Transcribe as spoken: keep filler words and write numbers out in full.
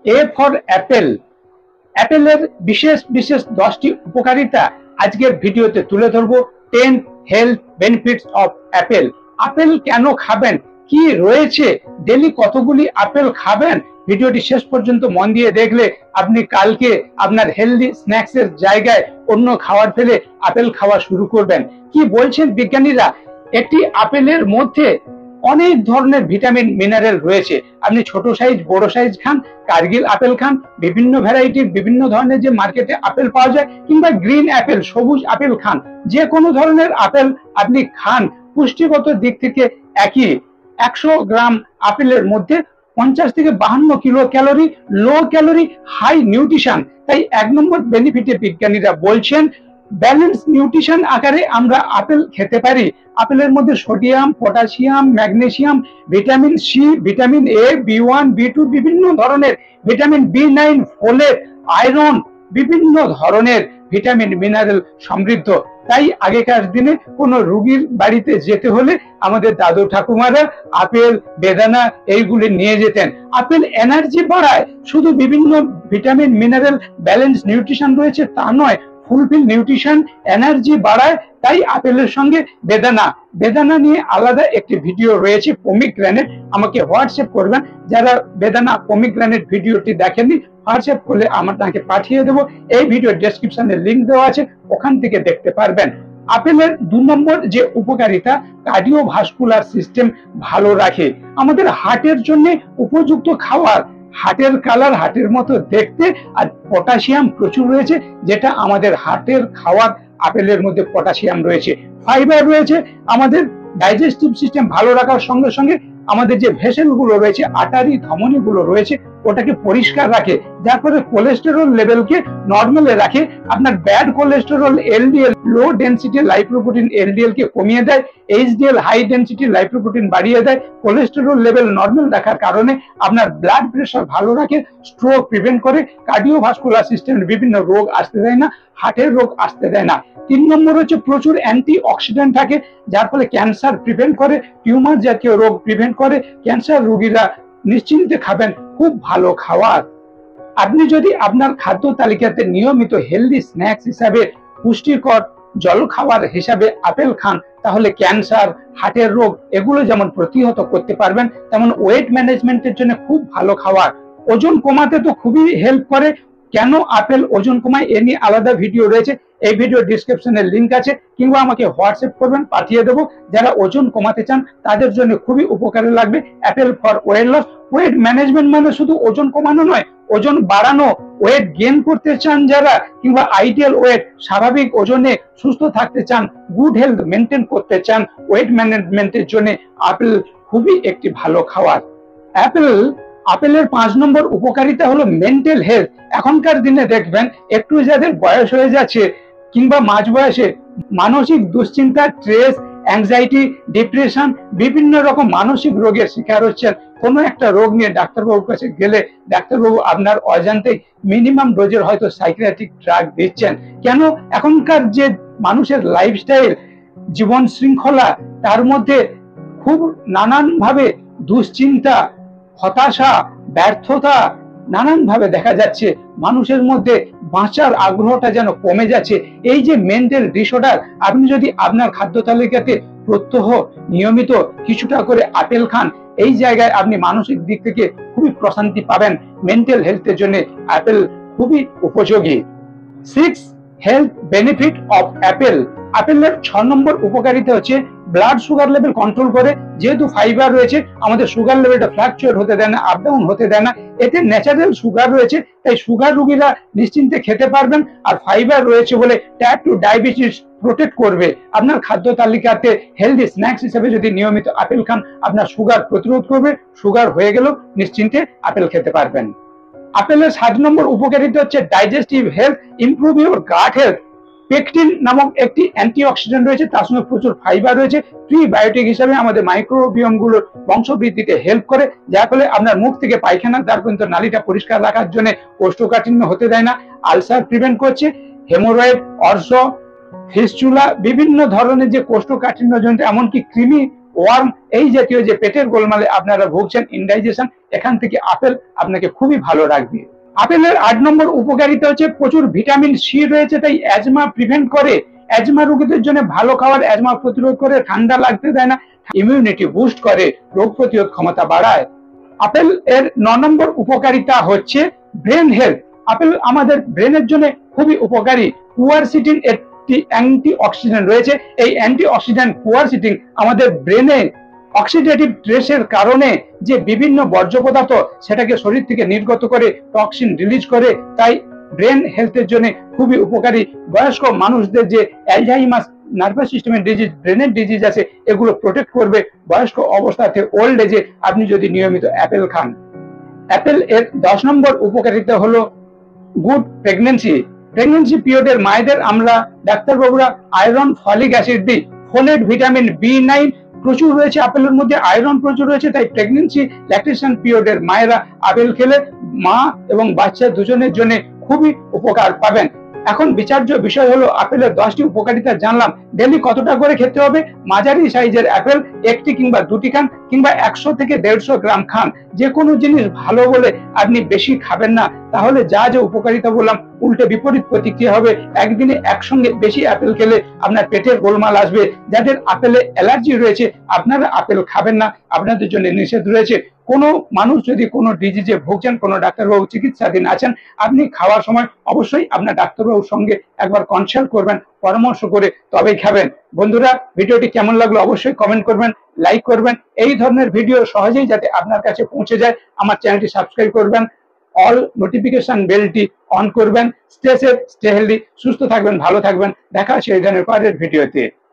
A for Apple. অ্যাপেলের বিশেষ বিশেষ দশটি উপকারিতা আজকের ভিডিওতে তুলে ধরবো। Ten health benefits of apple. Apple কেন খাবেন, কি রয়েছে, ডেলি কতগুলি আপেল খাবেন, ভিডিওটি শেষ পর্যন্ত মন দিয়ে দেখলে আপনি কালকে আপনার হেলদি স্ন্যাক্স এর জায়গায় অন্য খাবার ফেলে আপেল খাওয়া শুরু করবেন। কি বলছেন বিজ্ঞানীরা, একটি আপেলের মধ্যে অনেক ধরনের ভিটামিন মিনারেল রয়েছে। আপনি ছোট সাইজ বড় সাইজ খান, কার্গিল আপেল খান, বিভিন্ন ভ্যারাইটির বিভিন্ন ধরনের যে মার্কেটে আপেল পাওয়া যায়, কিংবা গ্রিন আপেল সবুজ আপেল খান, যে কোনো ধরনের আপেল আপনি খান, পুষ্টিগত দিক থেকে একই। একশো গ্রাম আপেলের মধ্যে পঞ্চাশ থেকে বাহান্ন kilo calorie, low calorie high nutrition. তাই এক নম্বর বেনিফিটে বিজ্ঞানীরা বলছেন ব্যালেন্স নিউট্রিশন আকারে আমরা আপেল খেতে পারি। আপেলের মধ্যে sodium, potassium, magnesium, vitamin C, vitamin A, B one, B two, বিভিন্ন ধরনের vitamin B nine, folate, iron, বিভিন্ন ধরনের ভিটামিন মিনারেল সমৃদ্ধ। তাই আগেকার দিনে কোনো রোগীর বাড়িতে যেতে হলে আমাদের দাদু ঠাকুমারা আপেল, বেদানা এইগুলি নিয়ে যেতেন। আপেল এনার্জি বাড়ায়, শুধু বিভিন্ন ভিটামিন মিনারেল ব্যালেন্স নিউট্রিশন রয়েছে তা নয়, ফুলফিল নিউট্রিশন, এনার্জি বাড়ায়। তাই আপেলের সঙ্গে বেদানা, বেদানা নিয়ে আলাদা একটি ভিডিও রয়েছে, পমিগ্রেনেট, আমাকে হোয়াটসঅ্যাপ করবেন। যারা বেদানা পমিগ্রেনেট ভিডিওটি দেখেননি, হোয়াটসঅ্যাপ করলে আমার তাকে পাঠিয়ে দেবো। এই ভিডিও ডেসক্রিপশনে লিংক দেওয়া আছে, ওখান থেকে দেখতে পারবেন। আপেলের দু নম্বর যে উপকারিতা, কার্ডিওভাস্কুলার সিস্টেম ভালো রাখে, আমাদের হার্টের জন্য উপযুক্ত খাবার। হার্টের কালার হার্টের মতো দেখতে, আর পটাশিয়াম প্রচুর রয়েছে, যেটা আমাদের হার্টের খাওয়ার। আপেলের মধ্যে পটাশিয়াম রয়েছে, ফাইবার রয়েছে, আমাদের ডাইজেস্টিভ সিস্টেম ভালো রাখার সঙ্গে সঙ্গে আমাদের যে ভেসেল গুলো রয়েছে, আটারি ধমনী গুলো রয়েছে, ওটাকে পরিষ্কার রাখে, যার ফলে কোলেস্টেরল লেভেলকে নর্মালে রাখে। আপনার bad cholesterol LDL, low density lipoprotein LDL কে কমিয়ে দেয়, এইচডিএল হাই ডেন্সিটি লাইপোপ্রোটিন বাড়িয়ে দেয়। কোলেস্টেরল লেভেল নর্মাল রাখার কারণে আপনার ব্লাড প্রেশার ভালো রাখে, স্ট্রোক প্রিভেন্ট করে, কার্ডিওভাস্কুলার সিস্টেমের বিভিন্ন রোগ আসতে দেয় না, হার্টের রোগ আসতে দেয় না। তিন নম্বর হচ্ছে প্রচুর অ্যান্টি অক্সিডেন্ট থাকে, যার ফলে ক্যান্সার প্রিভেন্ট করে, টিউমার জাতীয় রোগ প্রিভেন্ট করে। ক্যান্সার রোগীরা নিশ্চিন্তে খাবেন খুব ভালো খাবার। আপনি যদি আপনার খাদ্য তালিকাতে নিয়মিত হেলদি স্ন্যাক্স হিসাবে পুষ্টিকর জল খাবার হিসাবে আপেল খান, তাহলে ক্যান্সার, হার্টের রোগ এগুলো যেমন প্রতিহত করতে পারবেন, তেমন ওয়েট ম্যানেজমেন্টের জন্য খুব ভালো খাবার। ওজন কমাতে তো খুবই হেল্প করে। কেন আপেল ওজন কমায় এ নিয়ে আলাদা ভিডিও রয়েছে, এই ভিডিও ডিসক্রিপশনে লিংক আছে, কিংবা আমাকে হোয়াটসঅ্যাপ করবেন, পাঠিয়ে দেবো। যারা ওজন কমাতে চান তাদের জন্য খুবই উপকারে লাগবে apple for weight loss. Weight management মানে শুধু ওজন কমানো নয়, ওজন বাড়ানো, ওয়েট গেইন করতে চান যারা, কিংবা আইডিয়াল ওয়েট, স্বাভাবিক ওজনে সুস্থ থাকতে চান, গুড হেলথ মেনটেন করতে চান, ওয়েট ম্যানেজমেন্টের জন্য আপেল খুবই একটি ভালো খাবার। অ্যাপেল আপেলের পাঁচ নম্বর উপকারিতা হলো মেন্টাল হেলথ। এখনকার দিনে দেখবেন একটু যাদের বয়স হয়ে যাচ্ছে, কিংবা মাঝ বয়সে, মানসিক দুশ্চিন্তা, স্ট্রেস, অ্যাংজাইটি, ডিপ্রেশন, বিভিন্ন রকম মানসিক রোগের শিকার হচ্ছেন। কোনো একটা রোগ নিয়ে ডাক্তারবাবুর কাছে গেলে ডাক্তারবাবু আপনার অজান্তে মিনিমাম ডোজের হয়তো সাইকিয়াট্রিক ড্রাগ দিচ্ছেন। কেন? এখনকার যে মানুষের লাইফস্টাইল, জীবন শৃঙ্খলা, তার মধ্যে খুব নানান ভাবে দুশ্চিন্তা, হতাশা, ব্যর্থতা নানান ভাবে দেখা যাচ্ছে। মানুষের মধ্যে বাঁচার আগ্রহটা যেন কমে যাচ্ছে। এই যে মেন্টাল ডিসঅর্ডার, আপনি যদি আপনার খাদ্য তালিকাতে প্রত্যহ নিয়মিত কিছুটা করে আপেল খান, এই জায়গায় আপনি মানসিক দিক থেকে খুবই প্রশান্তি পাবেন। মেন্টাল হেলথের জন্য আপেল খুবই উপযোগী। Six health benefit of apple. আপেলের ছ নম্বর উপকারিতা হচ্ছে ব্লাড সুগার লেভেল কন্ট্রোল করে। যেহেতু ফাইবার রয়েছে, আমাদের সুগার লেভেলটা ফ্লাকচুয়েট হতে দেয় না, আপ ডাউন হতে দেয় না। এতে ন্যাচারাল সুগার রয়েছে, তাই সুগার রোগীরা নিশ্চিন্তে খেতে পারবেন। আর ফাইবার রয়েছে বলে টাইপ টু ডায়াবেটিস প্রোটেক্ট করবে। আপনার খাদ্য তালিকাতে হেলদি স্ন্যাক্স হিসেবে যদি নিয়মিত আপেল খান, আপনার সুগার প্রতিরোধ করবে। সুগার হয়ে গেলেও নিশ্চিন্তে আপেল খেতে পারবেন। আপেলের সাত নম্বর উপকারিতা হচ্ছে digestive health, improve your gut health. Pectin নামক একটি অ্যান্টিঅক্সিডেন্ট রয়েছে, তার সঙ্গে প্রচুর ফাইবার রয়েছে। প্রিবায়োটিক হিসেবে আমাদের মাইক্রোবিয়ম গুলোর বংশবৃদ্ধিতে হেল্প করে, যার ফলে আপনার মুখ থেকে পায়খানার দ্বার পর্যন্ত নালীটা পরিষ্কার রাখার জন্য কোষ্ঠকাঠিন্য হতে দেয় না। আলসার প্রিভেন্ট করছে, হেমোরয়েড, অর্শ, ফিস্চুলা, বিভিন্ন ধরনের যে কোষ্ঠকাঠিন্য জনিত, এমনকি কৃমি ওয়ার্ম, এই জাতীয় যে পেটের গোলমালে আপনারা ভুগছেন, ইনডাইজেশন, এখান থেকে আপেল আপনাকে খুবই ভালো রাখবে। আপেলের আট নম্বর উপকারিতা হচ্ছে প্রচুর ভিটামিন সি রয়েছে, তাই অ্যাজমা প্রিভেন্ট করে। অ্যাজমা রোগীদের জন্য ভালো খাবার, অ্যাজমা প্রতিরোধ করে, ঠান্ডা লাগতে দেয় না, ইমিউনিটি বুস্ট করে, রোগ প্রতিরোধ ক্ষমতা বাড়ায়। আপেল এর ন নম্বর উপকারিতা হচ্ছে ব্রেন হেলথ। আপেল আমাদের ব্রেনের জন্য খুবই উপকারী। কুয়ারসিটিন একটি অ্যান্টি অক্সিডেন্ট রয়েছে। এই অ্যান্টি অক্সিডেন্ট কুয়ারসিটিন আমাদের ব্রেনে অক্সিডেটিভ স্ট্রেসের কারণে যে বিভিন্ন বর্জ্য পদার্থ সেটাকে শরীর থেকে নির্গত করে, টক্সিন রিলিজ করে, তাই ব্রেন হেলথের জন্য খুবই উপকারী। বয়স্ক মানুষদের যে অ্যালঝাইমার্স, নার্ভাস সিস্টেমের ডিজিজ, ব্রেনের ডিজিজ আছে, এগুলো প্রোটেক্ট করবে বয়স্ক অবস্থাতে, ওল্ড এজে আপনি যদি নিয়মিত অ্যাপেল খান। অ্যাপেল এর দশ নম্বর উপকারিতা হলো গুড প্রেগনেন্সি। প্রেগনেন্সি পিরিয়ডের মায়েদের আমরা ডাক্তারবাবুরা আয়রন, ফলিক অ্যাসিড দিই। ফোলেট, ভিটামিন বি নাইন প্রচুর রয়েছে আপেলের মধ্যে, আয়রন প্রচুর রয়েছে, তাই প্রেগনেন্সি ল্যাকটেশন পিরিয়ডের মায়েরা আপেল খেলে মা এবং বাচ্চা দুজনের জন্য খুবই উপকার পাবেন। এখন বিচার্য বিষয় হলো আপেলের দশটি উপকারিতা জানলাম, ডেলি কতটা করে খেতে হবে? মাঝারি সাইজের আপেল একটি কিংবা দুটি খান, কিংবা একশো থেকে দেড়শো গ্রাম খান। যে কোনো জিনিস ভালো বলে আপনি বেশি খাবেন না, তাহলে যা যা উপকারিতা বললাম উল্টে বিপরীত প্রতিক্রিয়া হবে। একদিনে একসঙ্গে বেশি আপেল খেলে আপনার পেটের গোলমাল আসবে। যাদের আপেলে অ্যালার্জি রয়েছে আপনারা আপেল খাবেন না, আপনাদের জন্য নিষেধ রয়েছে। কোনো মানুষ যদি কোনো ডিজিজে ভুগছেন, কোনো ডাক্তারবাবু চিকিৎসাধীন আছেন, আপনি খাওয়ার সময় অবশ্যই আপনার ডাক্তারবাবুর সঙ্গে একবার কনসাল্ট করবেন, পরামর্শ করে তবেই খাবেন। বন্ধুরা, ভিডিওটি কেমন লাগলো অবশ্যই কমেন্ট করবেন, লাইক করবেন। এই ধরনের ভিডিও সহজেই যাতে আপনার কাছে পৌঁছে যায়, আমার চ্যানেলটি সাবস্ক্রাইব করবেন, অল নোটিফিকেশন বেলটি অন করবেন। স্টে সেফ, স্টে হেলদি, সুস্থ থাকবেন, ভালো থাকবেন। দেখা হচ্ছে এই ধরনের পরের ভিডিওতে।